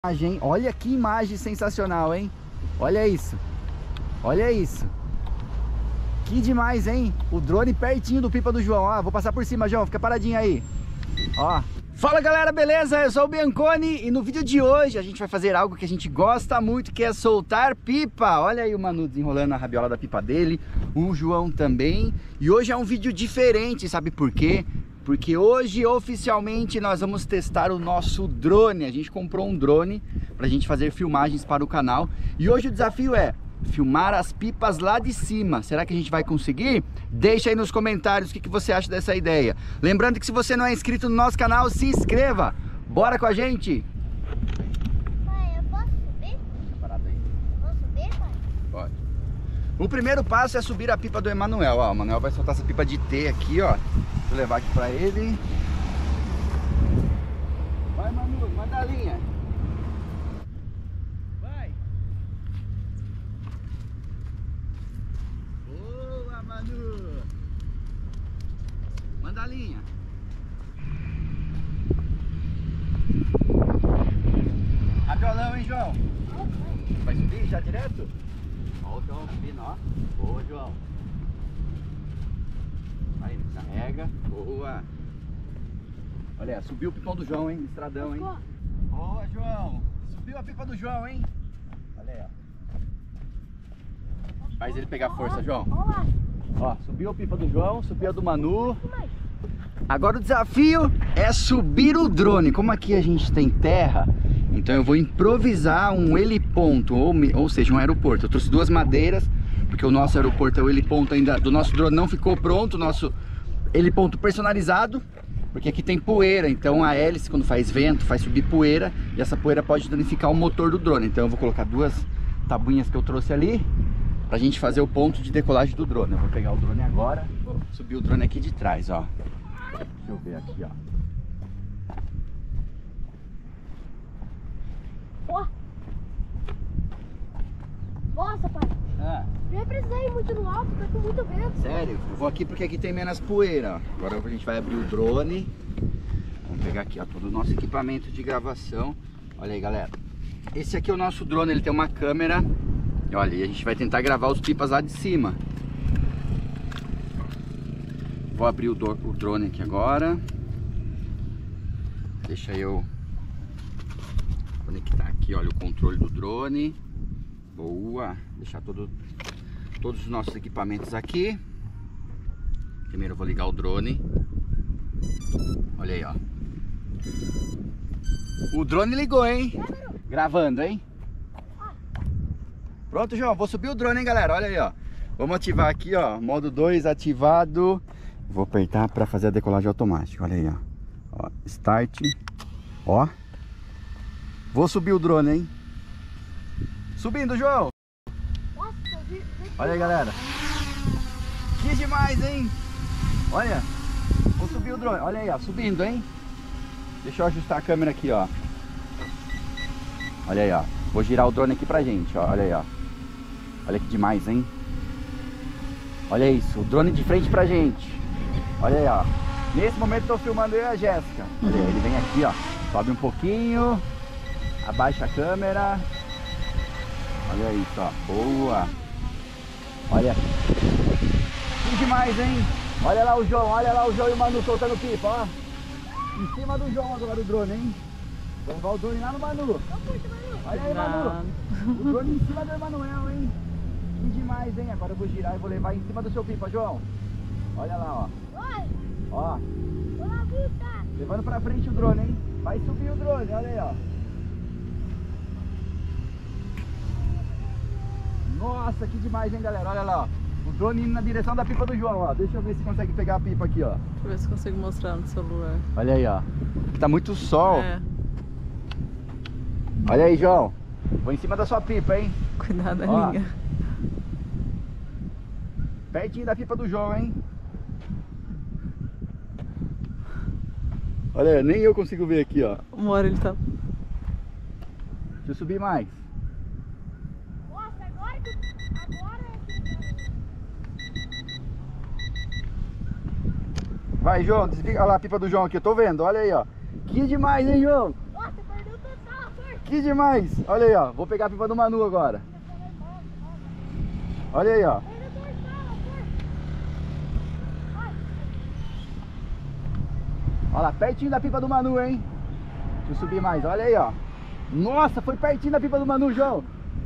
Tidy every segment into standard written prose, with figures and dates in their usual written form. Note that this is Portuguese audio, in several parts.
Imagem, olha que imagem sensacional, hein? Olha isso. Olha isso. Que demais, hein? O drone pertinho do pipa do João. Ó, vou passar por cima, João. Fica paradinho aí. Ó. Fala, galera, beleza? Eu sou o Bianconi e no vídeo de hoje a gente vai fazer algo que a gente gosta muito, que é soltar pipa. Olha aí o Manu desenrolando a rabiola da pipa dele, o João também. E hoje é um vídeo diferente, sabe por quê? Porque hoje oficialmente nós vamos testar o nosso drone. A gente comprou um drone pra gente fazer filmagens para o canal. E hoje o desafio é filmar as pipas lá de cima. Será que a gente vai conseguir? Deixa aí nos comentários o que você acha dessa ideia. Lembrando que se você não é inscrito no nosso canal, se inscreva. Bora com a gente? Pai, eu posso subir? Parado aí. Posso subir, pai? Pode. O primeiro passo é subir a pipa do Emanuel. Ó, o Emanuel vai soltar essa pipa de T aqui, ó. Vou levar aqui pra ele. Vai, Manu, manda a linha. Vai. Boa, Manu. Manda a linha. Rabiolão, hein, João? Vai subir já direto? Ó o João subindo, ó. Boa, João. Aí, carrega. Boa. Olha, subiu o pipão do João, hein? Estradão, hein? Boa, João. Subiu a pipa do João, hein? Olha aí, ó. Faz ele pegar força, João. Ó, subiu a pipa do João, subiu a do Manu. Agora o desafio é subir o drone. Como aqui a gente tem terra, então eu vou improvisar um heliponto, ou seja, um aeroporto. Eu trouxe duas madeiras, porque o nosso aeroporto é o heliponto ainda do nosso drone não ficou pronto, o nosso heliponto personalizado, porque aqui tem poeira, então a hélice quando faz vento faz subir poeira e essa poeira pode danificar o motor do drone. Então eu vou colocar duas tabuinhas que eu trouxe ali pra gente fazer o ponto de decolagem do drone. Eu vou pegar o drone agora, vou subir o drone aqui de trás, ó. Deixa eu ver aqui, ó. Ó. Nossa, pai. Ah. Nem precisei ir muito no alto, tá com muito vento. Sério? Eu vou aqui porque aqui tem menos poeira, ó. Agora a gente vai abrir o drone. Vamos pegar aqui, ó, todo o nosso equipamento de gravação. Olha aí, galera. Esse aqui é o nosso drone, ele tem uma câmera. E olha, e a gente vai tentar gravar os pipas lá de cima. Vou abrir o drone aqui agora. Deixa eu conectar aqui, olha, o controle do drone. Boa. Deixar todos os nossos equipamentos aqui. Primeiro eu vou ligar o drone. Olha aí, ó. O drone ligou, hein? Gravando, hein? Pronto, João. Vou subir o drone, hein, galera? Olha aí, ó. Vamos ativar aqui, ó. Modo 2 ativado. Vou apertar para fazer a decolagem automática. Olha aí, ó. Ó, start. Ó. Vou subir o drone, hein? Subindo, João. Nossa, Olha aí, galera. Que demais, hein? Olha. Vou subir o drone. Olha aí, ó. Subindo, hein? Deixa eu ajustar a câmera aqui, ó. Olha aí, ó. Vou girar o drone aqui pra gente, ó. Olha aí, ó. Olha que demais, hein? Olha isso. O drone de frente pra gente. Olha aí, ó. Nesse momento eu tô filmando eu e a Jéssica. Olha aí, ele vem aqui, ó. Sobe um pouquinho. Abaixa a câmera. Olha isso, ó. Boa. Olha. Que demais, hein? Olha lá o João e o Manu soltando pipa, ó. Em cima do João agora o drone, hein? Vou levar o drone lá no Manu. Olha aí, Manu. O drone em cima do Emanuel, hein? Que demais, hein? Agora eu vou girar e vou levar em cima do seu pipa, João. Olha lá, ó. Oi. Ó. Olá, Vita. Levando pra frente o drone, hein? Vai subir o drone, olha aí, ó. Nossa, que demais, hein, galera? Olha lá, ó. O drone indo na direção da pipa do João, ó. Deixa eu ver se consegue pegar a pipa aqui, ó. Deixa eu ver se consigo mostrar no celular. Olha aí, ó. Tá muito sol. É, Olha aí, João. Vou em cima da sua pipa, hein? cuidado da Ó. linha. Pertinho da pipa do João, hein? Olha, nem eu consigo ver aqui, ó. Uma hora ele tá... Deixa eu subir mais. Nossa, agora... Vai, João, desliga. Olha lá a pipa do João aqui, eu tô vendo, olha aí, ó. Que demais, hein, João? Nossa, perdeu total a sorte. Que demais! Olha aí, ó. Vou pegar a pipa do Manu agora. Olha aí, ó. Olha lá, pertinho da pipa do Manu, hein? Deixa eu subir mais, olha aí, ó. Nossa, foi pertinho da pipa do Manu, João.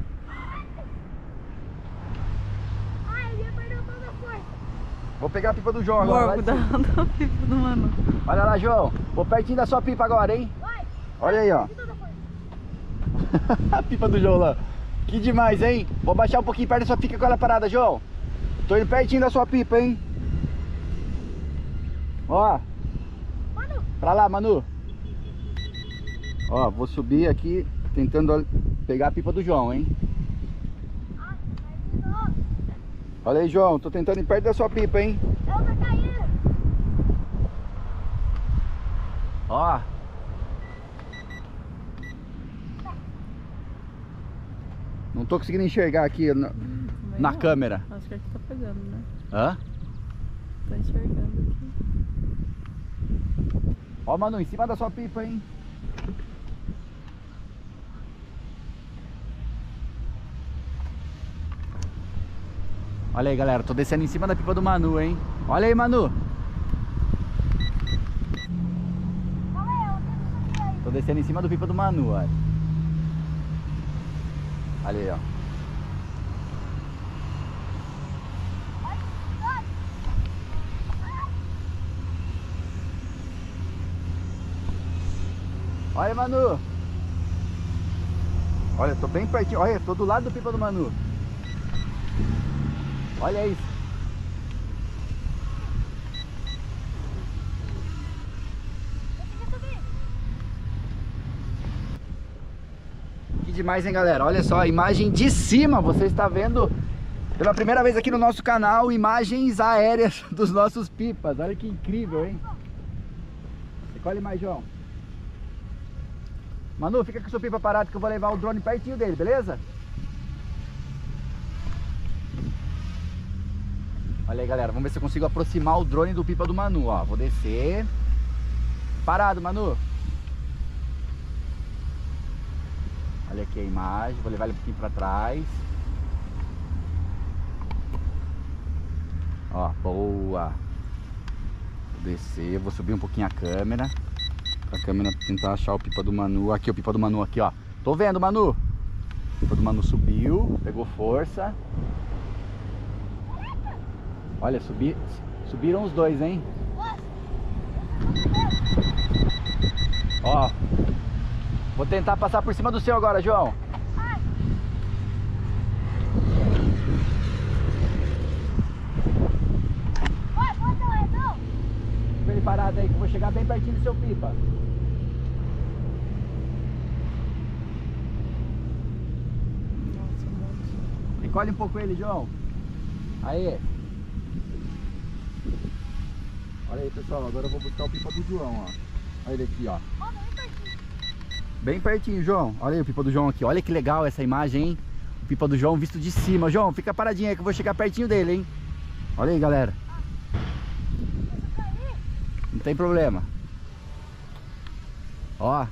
Ai, ele perdeu toda a força. Vou pegar a pipa do João agora. Morgo da pipa do Manu. Olha lá, João. Vou pertinho da sua pipa agora, hein? Vai. Olha aí, ó. Toda a força. A pipa do João lá. Que demais, hein? Vou baixar um pouquinho perto da sua pipa com ela parada, João. Tô indo pertinho da sua pipa, hein? Ó. Manu. Pra lá, Manu. Ó, vou subir aqui tentando pegar a pipa do João, hein? Ah, terminou. Olha aí, João. Tô tentando ir perto da sua pipa, hein? Eu vou cair. Ó. Não tô conseguindo enxergar aqui na Também não. câmera. Acho que aqui tá pegando, né? Hã? Tá enxergando aqui. Ó, Manu, em cima da sua pipa, hein? Olha aí, galera. Tô descendo em cima da pipa do Manu, hein? Olha aí, Manu. Calma aí, eu tento subir aí. Tô descendo em cima do pipa do Manu, olha. Olha aí, ó. Olha, Manu. Olha, tô bem pertinho. Olha, tô do lado do pipa do Manu. Olha isso. Consegui subir. Que demais, hein, galera? Olha só, a imagem de cima. Você está vendo pela primeira vez aqui no nosso canal imagens aéreas dos nossos pipas. Olha que incrível, hein? Recolhe mais, João. Manu, fica com o seu pipa parado que eu vou levar o drone pertinho dele, beleza? Olha aí, galera, vamos ver se eu consigo aproximar o drone do pipa do Manu, ó. Vou descer. Parado, Manu. Olha aqui a imagem, vou levar ele um pouquinho pra trás. Ó, boa. Vou descer, vou subir um pouquinho a câmera. A câmera tentar achar o pipa do Manu. Aqui, o pipa do Manu aqui, ó. Tô vendo, Manu. O pipa do Manu subiu, pegou força. Olha, subiram os dois, hein? Ó. Vou tentar passar por cima do seu agora, João. Vai, bota o redão. Fica ele parado aí que eu vou chegar bem pertinho do seu pipa. Nossa, um monte. Recolhe um pouco ele, João. Aí. Olha aí, pessoal. Agora eu vou buscar o pipa do João, ó. Olha ele aqui, ó. Ó, bem pertinho. Bem pertinho, João. Olha aí o pipa do João aqui. Olha que legal essa imagem, hein? O pipa do João visto de cima. João, fica paradinho aí que eu vou chegar pertinho dele, hein? Olha aí, galera. Deixa eu cair. Não tem problema. Ó.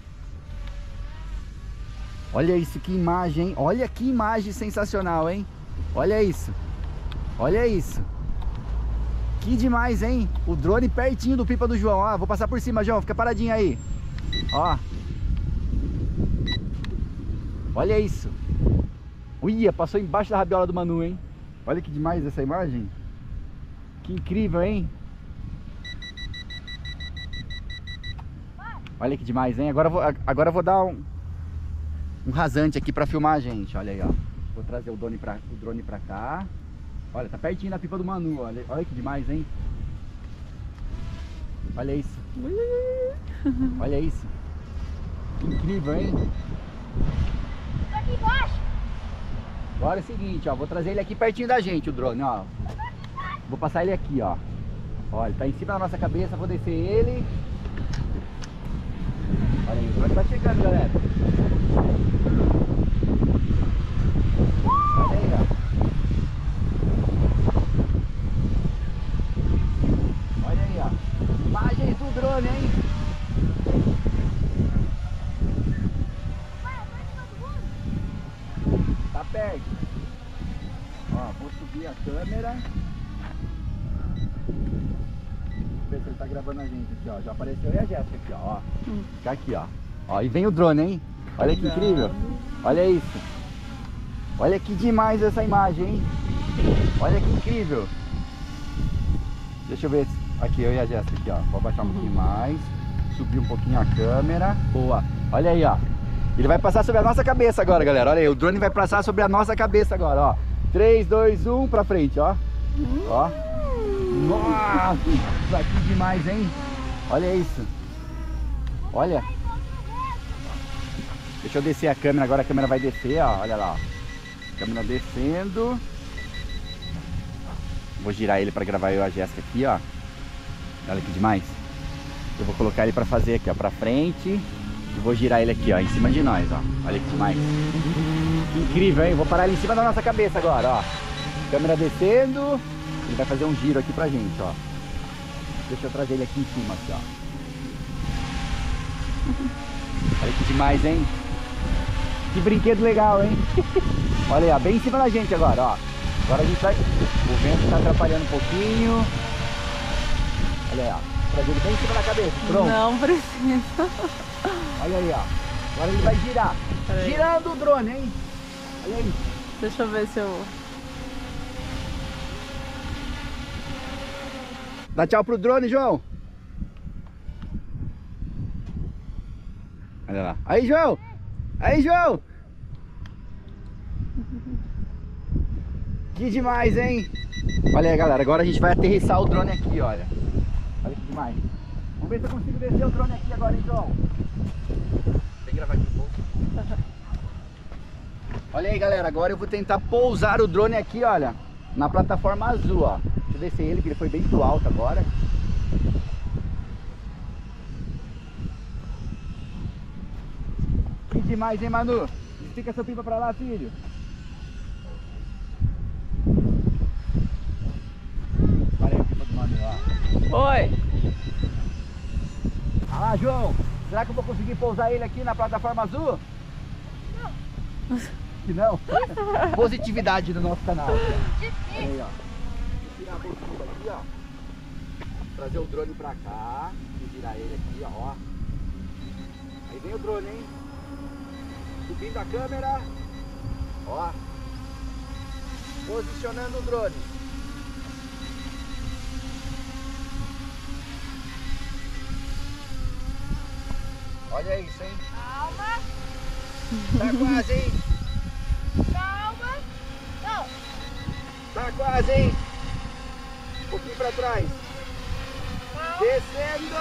Olha isso, que imagem, hein? Olha que imagem sensacional, hein? Olha isso. Olha isso. Que demais, hein? O drone pertinho do pipa do João. Ó, vou passar por cima, João. Fica paradinho aí. Ó. Olha isso. Uia, passou embaixo da rabiola do Manu, hein? Olha que demais essa imagem. Que incrível, hein? Olha que demais, hein? Agora eu vou dar um rasante aqui pra filmar a gente. Olha aí, ó. Vou trazer o drone pra cá. Olha, tá pertinho da pipa do Manu. Olha que demais, hein? Olha isso. Olha isso. Que incrível, hein? Tô aqui embaixo. Agora é o seguinte, ó. Vou trazer ele aqui pertinho da gente, o drone, ó. Vou passar ele aqui, ó. Olha, ele tá em cima da nossa cabeça. Vou descer ele. Olha aí, o drone tá chegando, galera. Olha aí, ó. Olha aí, ó. Imagens do drone, hein? Vai, tá perto. Ó, vou subir a câmera. Ver se ele tá gravando a gente aqui, ó. Já apareceu e a Jéssica aqui, ó. Fica aqui, ó. Ó, e vem o drone, hein? Olha que incrível. Olha isso. Olha que demais essa imagem, hein? Olha que incrível. Deixa eu ver aqui, eu e a Jéssica aqui, ó. Vou abaixar um pouquinho mais. Subir um pouquinho a câmera. Boa. Olha aí, ó. Ele vai passar sobre a nossa cabeça agora, galera. Olha aí, o drone vai passar sobre a nossa cabeça agora, ó. 3, 2, 1, pra frente, ó. Ó. Nossa, isso aqui demais, hein? Olha isso. Olha. Deixa eu descer a câmera, agora a câmera vai descer, ó. Olha lá, ó. Câmera descendo. Vou girar ele pra gravar eu e a Jéssica aqui, ó. Olha que demais. Eu vou colocar ele pra fazer aqui, ó, pra frente. E vou girar ele aqui, ó, em cima de nós, ó. Olha que demais. Que incrível, hein? Vou parar ele em cima da nossa cabeça agora, ó. Câmera descendo. Ele vai fazer um giro aqui pra gente, ó. Deixa eu trazer ele aqui em cima, aqui, ó. Olha que demais, hein? Que brinquedo legal, hein? Olha aí, ó, bem em cima da gente agora, ó. Agora a gente vai... O vento tá atrapalhando um pouquinho. Olha aí, ó. Trazer ele bem em cima da cabeça, pronto. Não precisa. Olha aí, ó. Agora ele vai girar. Peraí. Girando o drone, hein? Olha aí. Deixa eu ver se eu... Dá tchau pro drone, João. Olha lá. Aí, João. Aí, João. Que demais, hein? Olha aí, galera. Agora a gente vai aterrissar o drone aqui, olha. Olha que demais. Vamos ver se eu consigo descer o drone aqui agora, hein, João? Vem gravar aqui um pouco. Olha aí, galera. Agora eu vou tentar pousar o drone aqui, olha. Na plataforma azul, ó. Deixa eu descer ele, que ele foi bem pro alto agora. Que demais, hein, Manu? Estica seu pipa pra lá, filho. Olha aí o pipa do Manu, ó. Oi! Ah lá, João. Será que eu vou conseguir pousar ele aqui na plataforma azul? Não. Que não? Positividade do nosso canal. Olha aí, ó. Tirar a bolsinha aqui, ó. Trazer o drone pra cá. E virar ele aqui, ó. Aí vem o drone, hein? Subindo a câmera. Ó. Posicionando o drone. Olha isso, hein? Calma, Tá quase, hein? calma. Não. Tá quase, hein? Um pouquinho pra trás. Descendo.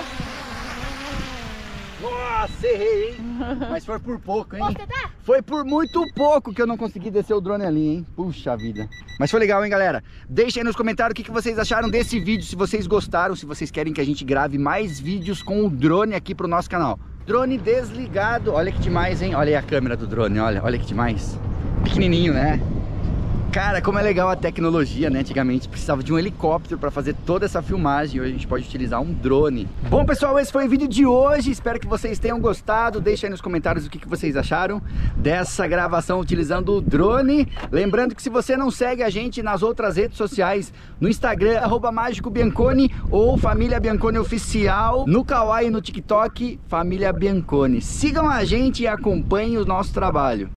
Nossa, errei, hein? Mas foi por pouco, hein? Posso tentar? Foi por muito pouco que eu não consegui descer o drone ali, hein? Puxa vida. Mas foi legal, hein, galera? Deixem aí nos comentários o que vocês acharam desse vídeo, se vocês gostaram, se vocês querem que a gente grave mais vídeos com o drone aqui pro nosso canal. Drone desligado. Olha que demais, hein? Olha aí a câmera do drone, olha que demais. Pequenininho, né? Cara, como é legal a tecnologia, né? Antigamente precisava de um helicóptero para fazer toda essa filmagem. Hoje a gente pode utilizar um drone. Bom, pessoal, esse foi o vídeo de hoje. Espero que vocês tenham gostado. Deixa aí nos comentários o que vocês acharam dessa gravação utilizando o drone. Lembrando que se você não segue a gente nas outras redes sociais, no Instagram, @mágicobianconi ou Família Bianconi Oficial, no Kawaii e no TikTok, Família Bianconi. Sigam a gente e acompanhem o nosso trabalho.